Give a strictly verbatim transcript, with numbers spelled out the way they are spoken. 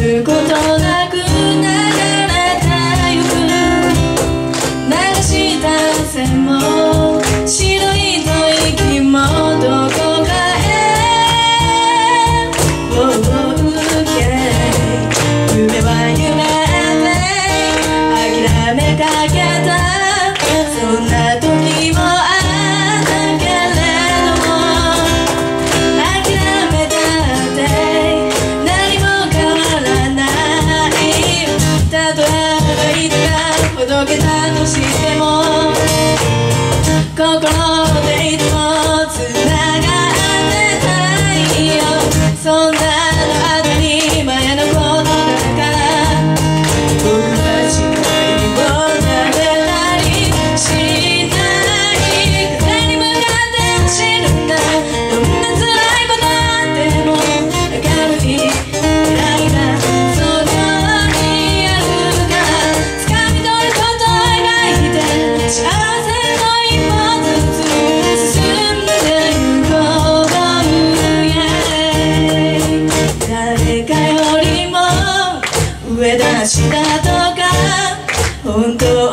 ることなく流れてゆく流した線も白い吐息もどこかへ、oh, okay. 夢は夢で諦めかけたそんな時もあったけれども諦めたって何も変わらない。たとえいつかほどけたとしても心でいつもつながってたいよ。そんなの当たり前のことだから僕たちが愛を撫でたりしない。風に向かって走るんだ。どんな辛いことあっても明るい未来がそこにあるから掴み取ることを描いて幸せの一歩ずつ進んでゆこう、yeah. 誰かよりも上だ下とか本当